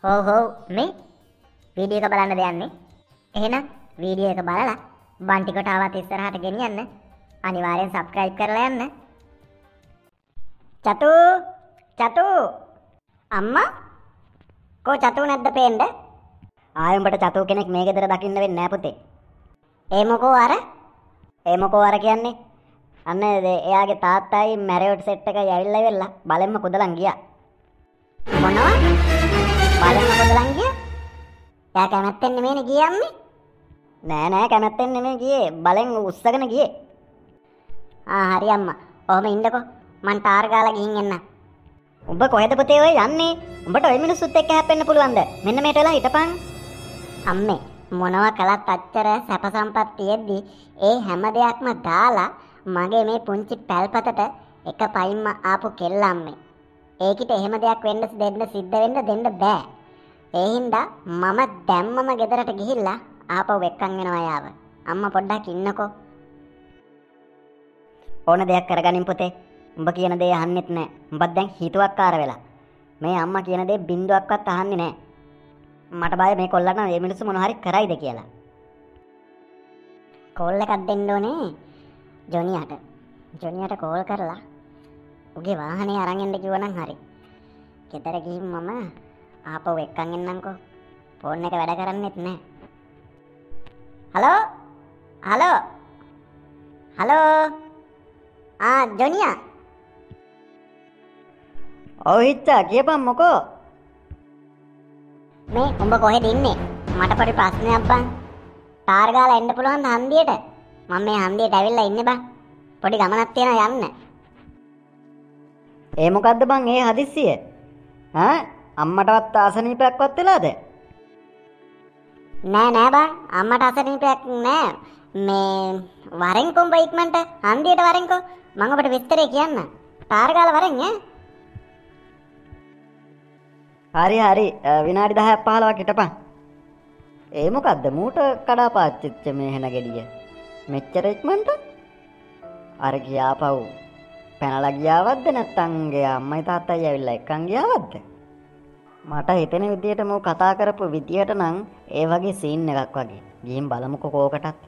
ඔව් මේ වීඩියෝ එක බලන්න දෙන්නේ. එහෙනම් වීඩියෝ එක බලලා බන්ටි කොටාවත් ඉස්සරහට ගෙනියන්න. අනිවාර්යෙන් subscribe කරලා යන්න. චතු අම්මා කෝ චතු නැද්ද පේන්න? ආයෙ උඹට චතු කෙනෙක් මේ ගෙදර දකින්න වෙන්නේ නෑ පුතේ. ඒ මොකෝ අර කියන්නේ? අන්න එයාගේ තාත්තයි මැරියොට් සෙට් එකයි ඇවිල්ලා ඉවරලා බලෙන්ම කුදලන් ගියා. මොනවා? බලෙන්ම කුදලන් ගියා? එයා කැමැත්තෙන් නෙමෙයිනේ ගියේ අම්මේ. නෑ කැමැත්තෙන් නෙමෙයි ගියේ. බලෙන් උස්සගෙන ගියේ. හරි අම්මා. ඔහම ඉන්නකෝ. මං ටාර් ගාලා ගිහින් එන්න. උඹ කොහෙද පුතේ ඔය යන්නේ? උඹට ඔය මිනිස්සුත් එක්ක හැප්පෙන්න පුළුවන්ද? මෙන්න මේට වෙලා හිටපන්. අම්මේ මොනවා කළත් අච්චර සැප සම්පත් තියෙද්දි ඒ හැම දෙයක්ම දාලා මගේ මේ පුංචි පැල්පතට එක පයින්ම ආපු කෙල්ල අම්මේ. ඒකිට එහෙම දෙයක් දෙන්න බෑ. ඒ හින්දා මම දැම්මම ගෙදරට ගිහිල්ලා ආපහු එක්කන් වෙනවා යාව. අම්මා පොඩ්ඩක් ඉන්නකෝ. ඕන දෙයක් කරගනින් පුතේ. උඹ කියන දේ අහන්නෙත් නෑ. උඹත් දැන් හිතුවක්කාර වෙලා. මේ අම්මා කියන දේ බින්දුවක්වත් අහන්නේ නෑ. මට බය මේ කොල්ලන්ට මේ මිනිස්සු මොන හරි කරයිද කියලා. කෝල් එකක් දෙන්න ඕනේ ජොනියට කෝල් කරලා උගේ වාහනේ අරන් එන්න කිව්වනම් හරි. ගෙදර ගිහින් මම ආපහු එක්කන් එන්නම්කෝ. ෆෝන් එක වැඩ කරන්නෙත් නෑ. හලෝ ජොනියා. ඔව් හිච්චා කියපන් මොකෝ? මේ උඹ කොහෙද ඉන්නේ? මට පොඩි ප්‍රශ්නයක් බං. ටාර් ගාලා එන්න පුළුවන්ද හන්දියට? මම මේ හන්දියට ඇවිල්ලා ඉන්නේ බං. පොඩි ගමනක් තියෙනවා යන්න. ඒ මොකද්ද බං ඒ හදිස්සිය? අම්මටවත් අසනීපයක්වත් වෙලාද? නෑ බං අම්මට අසනීපයක් නෑ. මේ වරෙන්කො උඹ ඉක්මනට හන්දියට වරෙන්කො. මම ඔබට විස්තරේ කියන්න. ටාර් ගාලා වරෙන් හරි විනාඩි 10ක් 15ක් හිටපන්. ඒ මොකද්ද මූට කඩාපාච්චිච්ච මේ හෙන ගෙඩිය? මෙච්චර ඉක්මනට? අර ගියාපව් පැනලා ගියාවද්ද නැත්නම් ගේ අම්මයි තාත්තයි ඇවිල්ලා එක්කන් ගියාවද්ද? මට හිතෙන විදියට මෝ කතා කරපු විදියට නම් ඒ වගේ සීන් එකක් වගේ. ගිහින් බලමුකෝ කෝකටත්.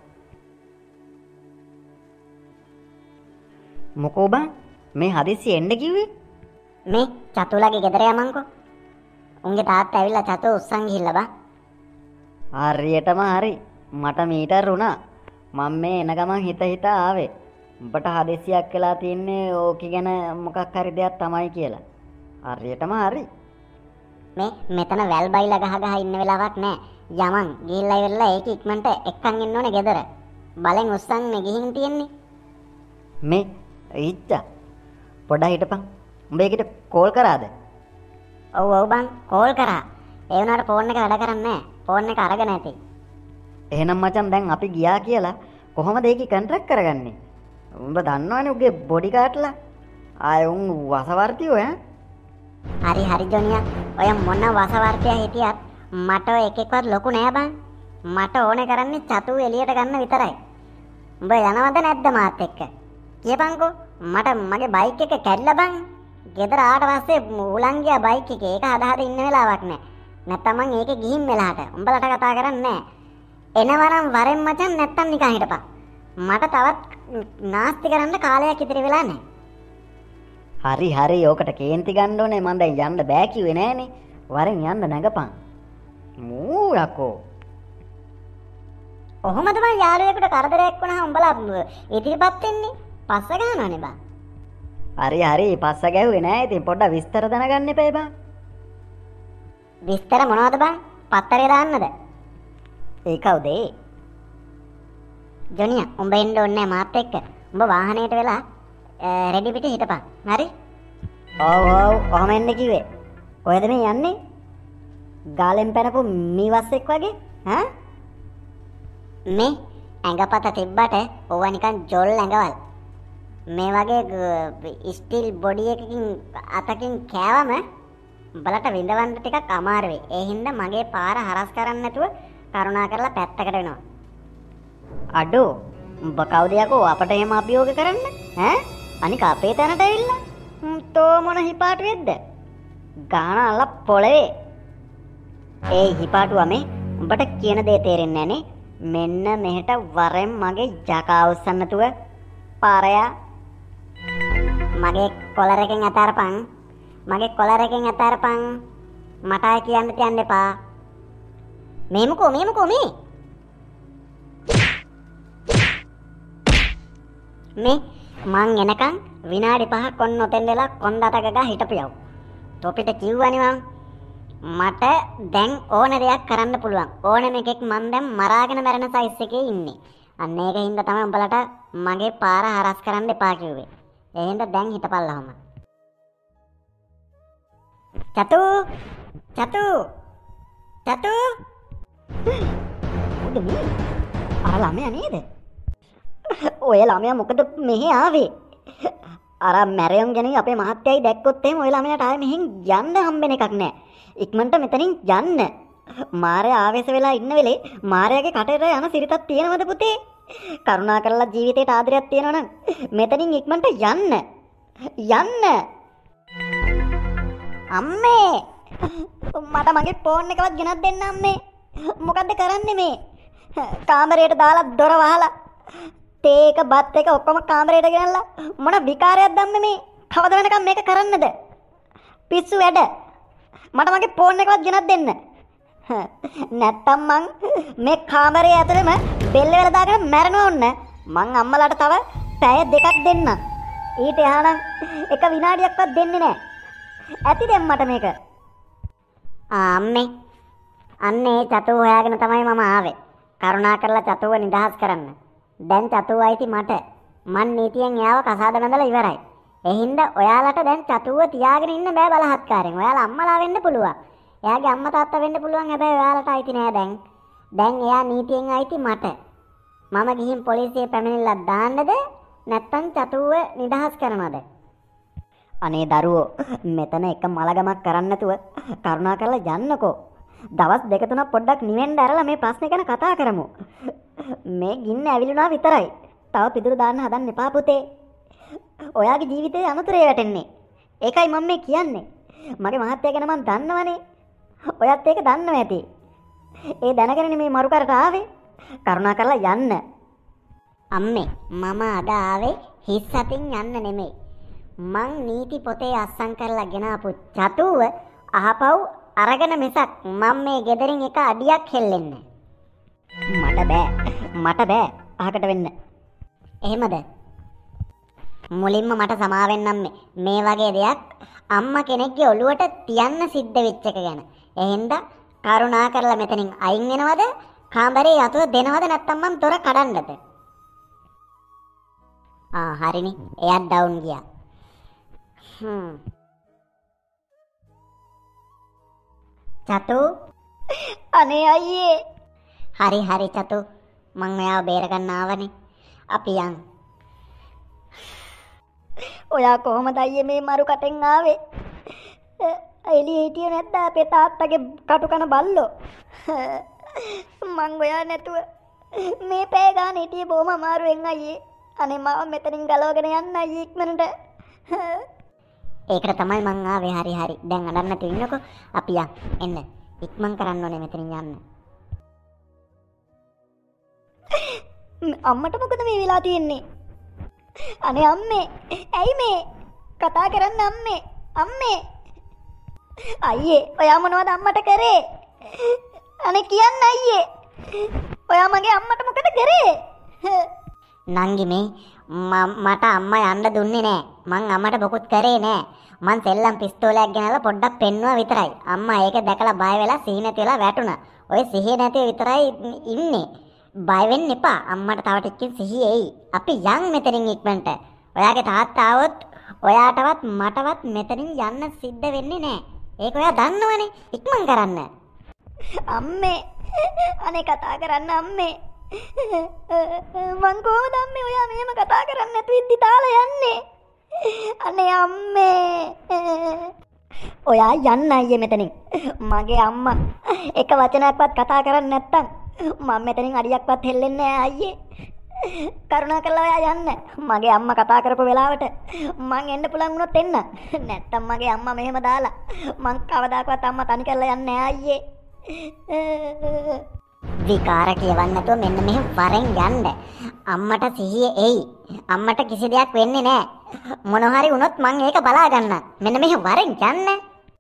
මොකෝ බං මේ හදිස්සි එන්න කිව්වේ? මේ චතුලගේ ගෙදර යමන්කෝ. උන්ගේ තාත්තා ඇවිල්ලා චතු උස්සන් ගිහිල්ලා බං. හරියටම හරි. මට මීටර් වුණා. මම මේ එන ගමන් හිත ආවේ. උඹට හදිස්සියක් වෙලා තින්නේ ඕකි ගැන මොකක් හරි දෙයක් තමයි කියලා. හරියටම හරි. මේ මෙතන වැල් බයිලා ගහ ඉන්න වෙලාවක් නෑ. යමන් ගිහිල්ලා ඉවරලා ඒක ඉක්මනට එක්කන් එන්න ඕනේ ගෙදර. බලෙන් උස්සන් ගිහින් තියන්නේ. මේ ඉච්චා පොඩ්ඩක් හිටපන්. උඹ ඒකට කෝල් කරාද? ඔව් බං කෝල් කරා. ඒ වුණාට ෆෝන් එක වැඩ කරන්නේ නෑ. ෆෝන් එක අරගෙන ඇති. එහෙනම් මචං දැන් අපි ගියා කියලා කොහොමද ඒකේ කොන්ට්‍රැක්ට් කරගන්නේ? උඹ දන්නවනේ උගේ බොඩි ගාඩ්ලා. ආයෙ උන් වසවර්තියෝ ඈ. හරි ජොනියා. ඔය මොන වසවර්තියා හිටියත් මට ඔය එකෙක්වත් ලොකු නෑ බං. මට ඕනේ කරන්නේ චතු එළියට ගන්න විතරයි. උඹ යනවද නැද්ද මාත් එක්ක? කියපන්කෝ. මට මගේ බයික් එක කැඩිලා බං. ගෙදර ආවට පස්සේ උලන් ගියා බයික් එකේ. ඒක හදා ඉන්න වෙලාවක් නෑ. නැත්තම් මං ඒකේ ගිහින් මෙලහට. උඹලට කතා කරන්නේ නෑ. එනවනම් වරෙන් මචං නැත්තම් නිකන් හිටපන්. මට තවත් නාස්ති කරන්න කාලයක් ඉතිරි වෙලා නැහැ. හරි ඕකට කේන්ති ගන්න ඕනේ. මම දැන් යන්න බෑ කිව්වේ නෑනේ. වරෙන් යන්න නැගපන්. මූ යකෝ. ඔහොමද බං යාළුවෙකුට කරදරයක් වුණාම උඹලා ඉදිරිපත් වෙන්නේ? පස්ස ගන්නවනේ බං. හරි පස්ස ගැහුවේ නෑ. ඉතින් පොඩ්ඩක් විස්තර දැනගන්න එපා බං. විස්තර මොනවද බං? පත්තරේ දාන්නද? ඒ කවුද ඒ? ජොනියා උඹ එන්න ඕනේ මාත් එක්ක. උඹ වාහනේට වෙලා රෙඩි පිට හිටපන්. හරි? ඔව් ඔහම එන්න කිව්වේ. කොහෙද මේ යන්නේ? ගාලෙන් පැනපු මීවස්සෙක් වගේ? මේ ඇඟපත තිබ්බට ඕවා නිකන් ජොල් ඇඟවල්. මේ වගේ ස්ටිල් බොඩි එකකින් අතකින් කෑවම බලට විඳවන්න ටිකක් අමාරු වෙයි. ඒ හින්දා මගේ පාර හරස් කරන්න නැතුව කරුණාකරලා පැත්තකට වෙනවා. අඩෝ උඹ කවුද යකෝ අපට එහෙම අභියෝග කරන්න? අනික අපේ තැනට ඇවිල්ලා තෝ මොන හිපාට වෙද්ද? ගානල්ල පොළවේ ඒ හිපාටුවා මේ උඹට කියන දේ තේරෙන්නේ නැනේ. මෙන්න මෙහෙට වරෙන් මගේ ජකා උස්සන්නතුව පාරයා මගේ කොලර් එකෙන් අතාරපන්. මගේ කොලර් එකෙන් අතාරපන්. මට අය කියන්න තියන්න එපා. මේමුකෝ මේ මං එනකන් විනාඩි 5ක් ඔන්න ඔතෙන් වෙලා කොන්ද අතක ගා හිටපියව. තොපිට කිව්වනේ මට දැන් ඕන දෙයක් කරන්න පුළුවන්. ඕනම එකෙක් මං දැන් මරාගෙන මැරෙන සයිස් එකේ ඉන්නේ. අන්න ඒක හින්දා තමයි උඹලට මගේ පාර හරස් කරන්න එපා කිව්වේ. ඒ හින්දා දැන් හිටපල්ලාම. චතු මොකද මේ? අර ළමයා නේද? ඔය ළමයා මොකද මෙහෙ ආවේ? අර මැරයන් ගැන අපේ මහත්තයයි දැක්කොත් එහෙම ඔය ළමයාට ආයේ මෙහෙන් යන්න හම්බෙන එකක් නෑ. ඉක්මනට මෙතනින් යන්න. මාරයා ආවේශ වෙලා ඉන්න වෙලේ මාරයාගේ කටේට යන සිරිතක් තියෙනවද පුතේ? කරුණා කරලා ජීවිතේට ආදරයක් තියෙනවනම් මෙතනින් ඉක්මනට යන්න. අම්මේ මට මගේ ෆෝන් එකවත් ගෙනත් දෙන්න අම්මේ. මොකද්ද කරන්නේ මේ? කාමරයට දාලා දොර වහලා තේ එක බත් එක ඔක්කොම කාමරයට ගෙනල්ලා මොන විකාරයක්ද අම්මේ මේ? කවද වෙනකම් මේක කරන්නද? පිස්සු වැඩ. මට මගේ ෆෝන් එකවත් ගෙනත් දෙන්න. නැත්තම් මං මේ කාමරේ ඇතුළෙම බෙල්ල වල දාගෙන මැරෙනවා ඔන්න. මං අම්මලාට තව පැය දෙකක් දෙන්නම්. ඊට එහානම් එක විනාඩියක්වත් දෙන්නේ නැහැ. ඇති දැන් මට මේක. අම්මේ අන්නේ චතුව හොයාගෙන තමයි මම ආවේ. කරුණා කරලා චතුව නිදහස් කරන්න. දැන් චතුව අයිති මට. මන් නීතියෙන් එයාව කසාද බඳලා ඉවරයි. ඒ හින්දා ඔයාලට දැන් චතුව තියාගෙන ඉන්න බෑ බලහත්කාරයෙන්. ඔයාලා අම්මලා වෙන්න පුළුවන්. එයාගේ අම්මා තාත්තා වෙන්න පුළුවන්. හැබැයි ඔයාලට අයිති නෑ දැන්. දැන් එයා නීතියෙන් අයිති මට. මම ගිහින් පොලිසියේ පැමිණිල්ලක් දාන්නද නැත්නම් චතුව නිදහස් කරනවද? අනේ දරුවෝ මෙතන එක මලගමක් කරන්න නැතුව කරුණා කරලා යන්නකෝ. දවස් දෙක තුනක් පොඩ්ඩක් නිවෙන්න ඇරලා මේ ප්‍රශ්නේ ගැන කතා කරමු. මේ ගින්න ඇවිලුණා විතරයි. තව පිදුරු දාන්න හදන්න එපා පුතේ. ඔයාගේ ජීවිතේ අනුතරේ වැටෙන්නේ. ඒකයි මම මේ කියන්නේ. මගේ මහත්තයා ගැන මම දන්නවනේ. ඔයත් ඒක දන්නව ඇති. ඒ දැනගෙන මේ මරු කරට ආවේ. කරුණා කරලා යන්න. අම්මේ මම අද ආවේ හිස් අතින් යන්න නෙමෙයි. මං නීති පොතේ අස්සම් කරලා ගෙනාපු චතුව අහපව් අරගෙන මිසක් මම මේ ගෙදරින් එක අඩියක් හෙල්ලෙන්නේ මට බෑ අහකට වෙන්න. එහෙමද? මුලින්ම මට සමාවෙන්නම් මේ වගේ දෙයක් අම්මා කෙනෙක්ගේ ඔළුවට තියන්න සිද්ධ වෙච්ච එක ගැන. එහෙනම් කරුණා කරලා මෙතනින් අයින් වෙනවද? කාමරේ යතුව දෙනවද නැත්නම් මං දොර කඩන්නද? හරිනේ. එයාත් ඩවුන් ගියා. චතු අනේ අයියේ. හරි චතු මං ඔයාව බේර ගන්න ආවනේ. අපි යන්. ඔයා කොහමද අයියේ මේ මරු කටෙන් ආවේ? එළියේ හිටියේ නැද්ද අපේ තාත්තගේ කටු කන බල්ලෝ? මං ඔයා නැතුව මේ පැය ගාන හිටියේ බොහොම අමාරුවෙන් අයියේ. අනේ මාව මෙතනින් ගලවගෙන යන්න අයියේ ඉක්මනට. ඒකට තමයි මං ආවේ. හරි. දැන් අඬන්න නැතුව ඉන්නකෝ. අපි යන්. එන්න. ඉක්මන් කරන්න ඕනේ මෙතනින් යන්න. අම්මට මොකද මේ වෙලා තියෙන්නේ? අනේ අම්මේ. ඇයි මේ? කතා කරන්න අම්මේ. අයියේ, ඔයා මොනවද අම්මට කරේ? අනේ කියන්න අයියේ. ඔයා මගේ අම්මට මොකද කරේ? නංගි මේ මට අම්මා යන්න දුන්නේ නෑ. මං අම්මට මොකුත් කරේ නෑ. මං සෙල්ලම් පිස්තෝලයක් ගෙනල්ලා පොඩ්ඩක් පෙන්නුවා විතරයි. අම්මා ඒක දැකලා බය වෙලා සිහි නැති වෙලා වැටුණා. ඔය සිහිය නැතිව විතරයි ඉන්නේ. බය වෙන්න එපා. අම්මට තව ටිකකින් සිහිය එයි. අපි යන් මෙතනින් ඉක්මනට. ඔයාගේ තාත්තා ආවොත් ඔයාටවත් මටවත් මෙතනින් යන්න සිද්ධ වෙන්නේ නෑ. ඒක ඔයා දන්නවනේ. ඉක්මන් කරන්න. අම්මේ. අනේ කතා කරන්න අම්මේ. මං කොහොමද අම්මේ ඔයා මෙහෙම කතා කරන්නේ නැතුව ඉද්දි තාලා යන්නේ? අනේ අම්මේ. ඔයා යන්න අයියේ මෙතනින්. මගේ අම්මා එක වචනයක්වත් කතා කරන්නේ නැත්තම් මම මෙතනින් අඩියක්වත් හෙල්ලෙන්නේ නැහැ අයියේ. කරුණා කරලා ඔයා යන්න. මගේ අම්මා කතා කරපු වෙලාවට මං එන්න පුළුවන් වුණොත් එන්න. නැත්තම් මගේ අම්මා මෙහෙම දාලා මං කවදාකවත් අම්මා තනි කරලා යන්නේ නැහැ අයියේ. විකාර කියවන්න නැතුව මෙන්න මෙහෙම වරෙන් යන්න. අම්මට සිහිය එයි. අම්මට කිසි දෙයක් වෙන්නේ නැහැ. මොන හරි වුණොත් මං ඒක බලා ගන්න. මෙන්න මෙහෙම වරෙන් යන්න.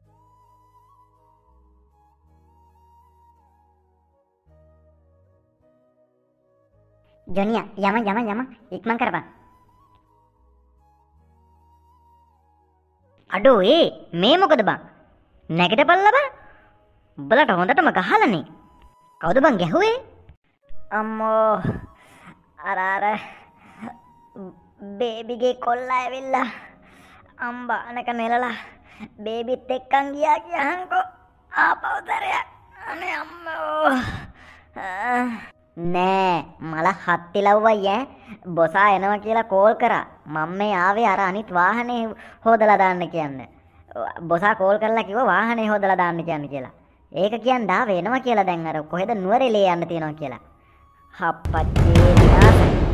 ජොනියා යම ඉක්මන් කරපන්. අඩෝ මේ මොකද බං? නැගිටපල්ලා බං. උඹලට හොඳටම ගහලානේ. කවුද බං ගැහුවේ? අම්මෝ අර බේබිගේ කොල්ලා ඇවිල්ලා අම්බානක නෙලලා බේබිත් එක්කන් ගියා කියහන්කෝ ආපෞතරයක්. අනේ අම්මෝ. නෑ මල හත්තිලව්වයි බොසා එනවා කියලා කෝල් කරා. මම මේ ආවේ අර අනිත් වාහනේ හොදලා දාන්න කියන්න. බොසා කෝල් කරලා කිව්වා වාහනේ හොදලා දාන්න කියන්න කියලා. ඒක කියන්න ආවේ එනවා කියලා දැන් අර කොහෙද නුවරඑළිය යන්න තියෙනවා කියලා. හප්පච්චේ විනාශ.